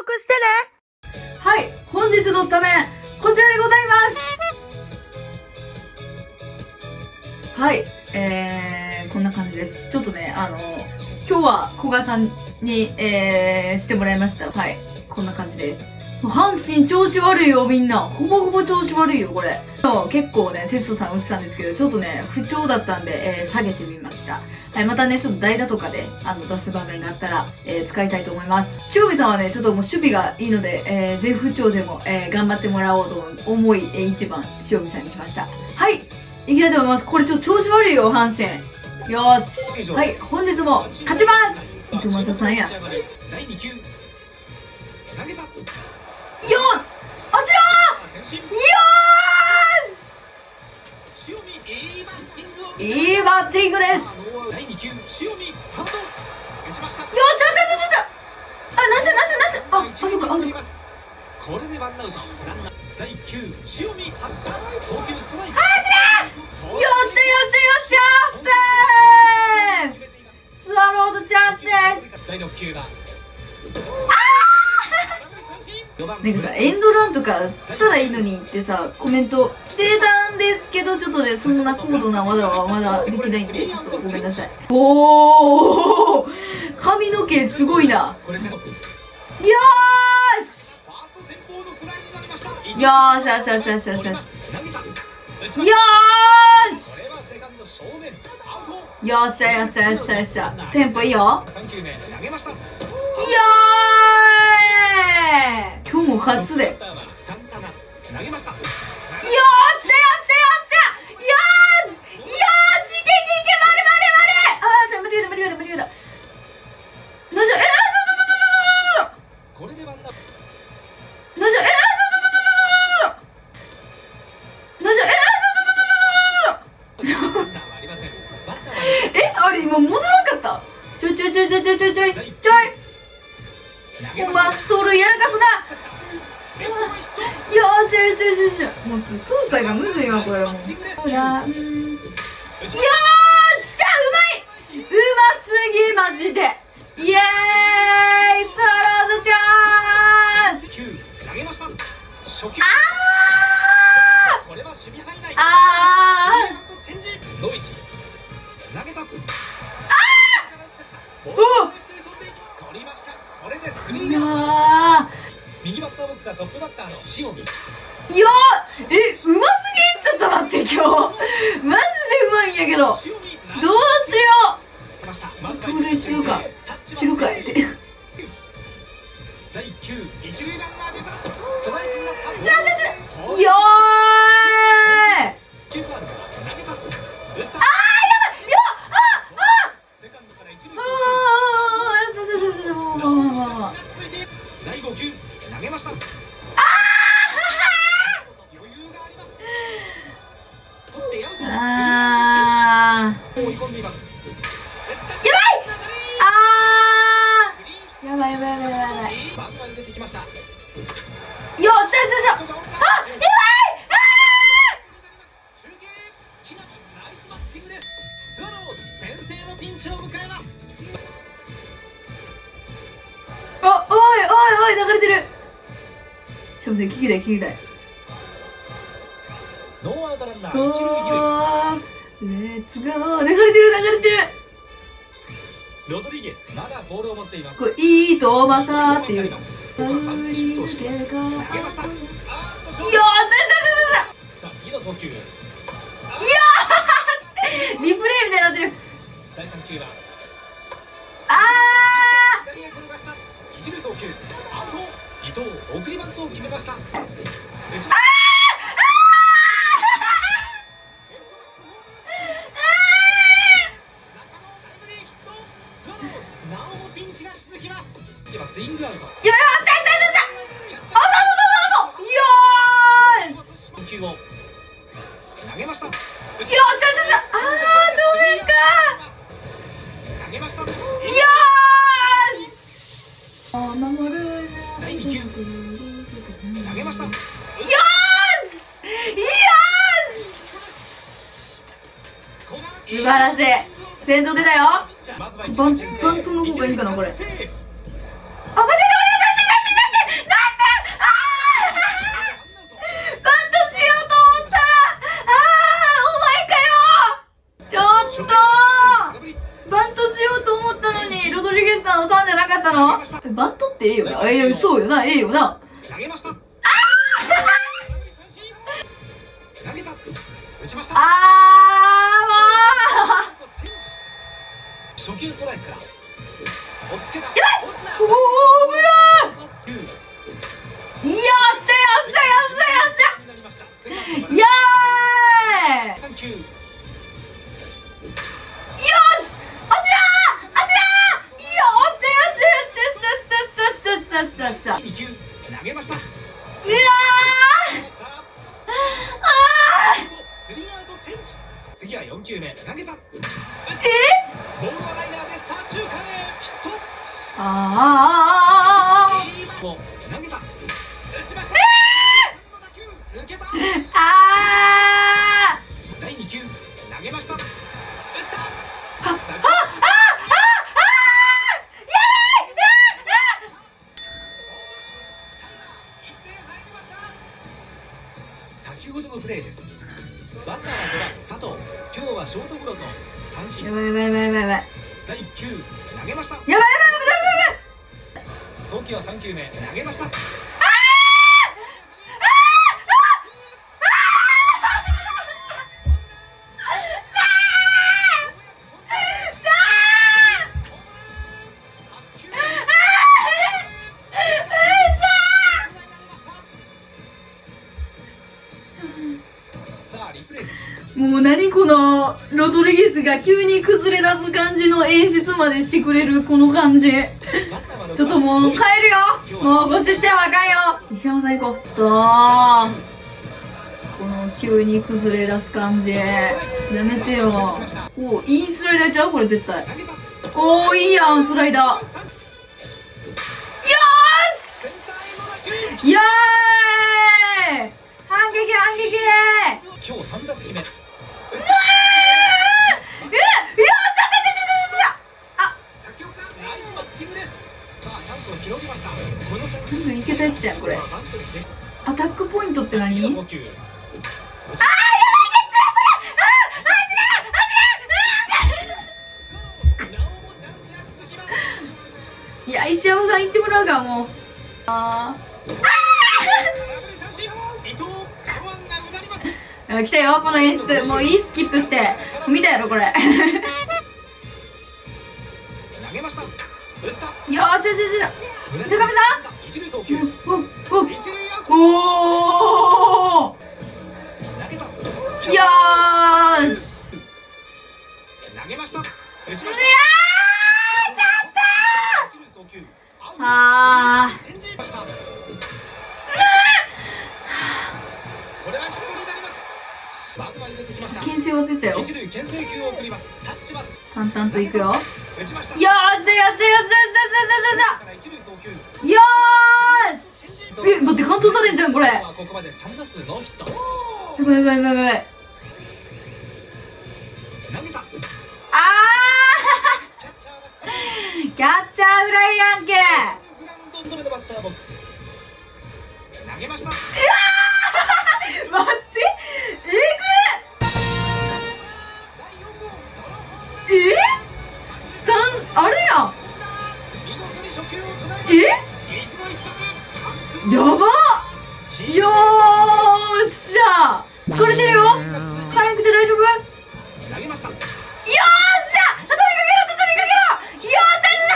録してね。 はい、本日のスタメン、こちらでございます。はい、こんな感じです。ちょっとね、今日は古賀さんに、してもらいました。はい、こんな感じです。阪神調子悪いよ、みんな。ほぼほぼ調子悪いよ、これ。結構ね、テストさん打ってたんですけど、ちょっとね、不調だったんで、下げてみました。はい、またね、ちょっと代打とかで、出す場面があったら、使いたいと思います。塩見さんはね、ちょっともう守備がいいので、絶不調でも、頑張ってもらおうと思い、1番、塩見さんにしました。はい、いきたいと思います。これちょっと調子悪いよ、阪神。よーし。はい、本日も勝ちます。糸正さんや。 第2球投げた。 よーし、あちらー、よーし、いいバッティングです。 第2球塩見スタート。打ちました。よしよしよしよし。あ、なしなしなし。あ、そっか、あ、そっか。 これでワンアウト。ランナー第1球塩見走った。投球ストライク。 あちらー、よっしゃよっしゃよっしゃー、セーフ。スワローズチャンスです。 第6球がなんかさ、エンドランとかしたらいいのにってさ、コメント来てたんですけど、ちょっとね、そんな高度な技はまだできないんで、ちょっとごめんなさい。おー、髪の毛すごいな。よーし、よーしよしよしよしよしよし。よーし、よっしゃよっしゃよっしゃよっしゃ。テンポいいよ。いやー、今日も勝つで。よーしよっしゃよっしゃよっしゃ。よーし、よーし、いけいけいけ、まるまるまる。あー、間違えた間違えた間違えた。なじゃ、 これでワンアウト。 なじゃ、なじゃ、あれ今戻らんかった。ちょい。ほんま、走塁やらかすな。よーしよしよしよし。もう操作がむずいわ、これもう。ほら、よーしゃ、うまい。うますぎ、マジで。イエーイ、スワローズチャンス。いやー、 右バッターボックスはトップバッターの塩見。 いやー、うますぎん、ちょっと待って、今日マジでうまいんやけど、どうしよう。盗塁しろかって第1球一塁ランナー出た。ストライクになった。 よーい。 9ファウルから投げた。打った。 やばいよ。 セカンドから一塁。第5球投げました。余裕があります。取って追い込んでいます。 やばい。やばい。 まずは出てきました。 よっしゃ。やばい。 ナイスバッティングです。スワローズ先制のピンチを迎えます。 おい、流れてる。ちょっと待って、聞きたい。 ノーアウトランナー一塁二塁。 レッツゴー。流れてる。 ロドリゲスまだボールを持っています。 これいいとまさっていう。よーし。 さあ次の投球。 よーし。リプレイみたいになってる。 第3球は左へ転がした一塁送球アウト。伊藤送りバントを決めました。なおピンチが続きます。ではスイングアウト。 よーし。 4球を投げました。 正面か。 投げました。 よーし。守る。 第2球投げました。 よーし。素晴らしい。先頭出たよ。バントの方がいいかな、これ。あ、間違えた。 ってええよな。そうよな、ええよな。 投げました。投げた。打ちました。 まあ初球ストライクから。おっつけた。 やばい。おー、危ない。よっしゃよっしゃよっしゃよっしゃ。イエーイ。 3球。よし。 あちらー。よっしゃよっしゃよっしゃよっしゃよっしゃよっしゃよっしゃよっしゃ。 2球投げました。 いやスリーアウトチェンジ。次は4球目投げた。ボールはライナーで左中間へヒット。もう投げた。打ちました。抜けた。第2球投げました。打った。先ほどのプレーです。バッターは5番佐藤。今日はショートゴロと三振。 やばい。 第1球投げました。 やばい。 今季は3球目投げました。もう何このロドリゲスが急に崩れ出す感じの演出までしてくれるこの感じ。ちょっともう帰るよ。もうご失点はあかんよ。西山さん行こう。ちょっとこの急に崩れ出す感じやめてよ。おいいスライダーちゃうこれ絶対。おーいいやんスライダー。よーしイエーイ。反撃今日3打席目。 いけたやつじゃんこれ。アタックポイントって何？いや石山さん行ってもらうかもう。来たよこの演出。もういいスキップして見たやろこれ。 投げました。打った。 よーし村上さん。 一塁送球。 おお。 投げた。 よーし。 投げました。打ちました。 ちょっとあー。 これはヒットになります。まずは入れてきました。 牽制忘れてたよ。 一塁牽制球を送ります。タッチます。 淡々といくよ。よ打ちました。 ーしよーし。え待って完投されんじゃんこれ。 ここまで3打数ノーヒット。 やばい。 投げた。 キャッチャーフライやんけ。 グラウンド目のバッターボックス。投げました。 待ってあれやん。やばっ。よーっしゃ疲れてるよ。早くて大丈夫。 投げました。よーっしゃ畳みかけろ。よーっしゃ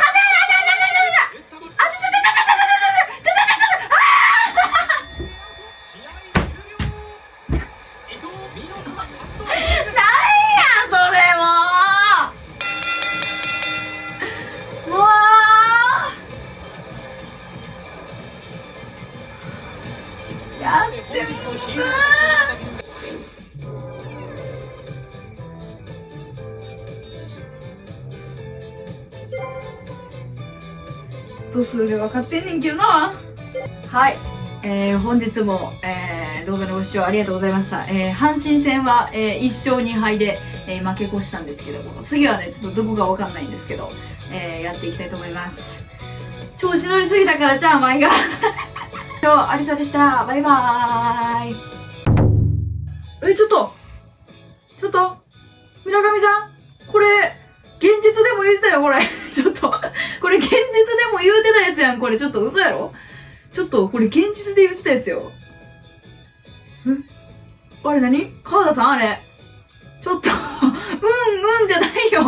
ヒット数で分かってんねんけどな。はい、本日も、動画のご視聴ありがとうございました。阪神戦は、1勝2敗で、負け越したんですけども、次はねちょっとどこか分かんないんですけど、やっていきたいと思います。調子乗りすぎたからじゃあ前が今日ありさでした。バイバーイ。ちょっと村上さんこれ現実でも言ってたよこれちょっとこれ現実でも言うてたやつつやん、これ。ちょっと嘘やろ？ちょっと、これ現実で言ってたやつよ。あれ何川田さんあれ。ちょっと、うんじゃないよ。